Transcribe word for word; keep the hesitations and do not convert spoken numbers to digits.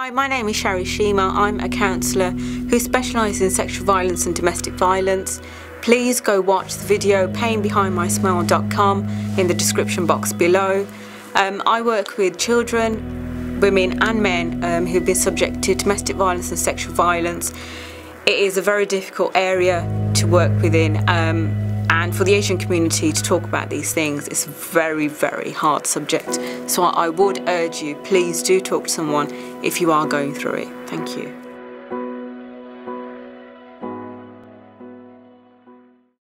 Hi, my name is Sharie Shienhmar. I'm a counsellor who specialises in sexual violence and domestic violence. Please go watch the video pain behind my smile dot com in the description box below. Um, I work with children, women and men um, who've been subject to domestic violence and sexual violence. It is a very difficult area to work within, um, and for the Asian community to talk about these things, it's a very, very hard subject. So I would urge you, please do talk to someone if you are going through it. Thank you.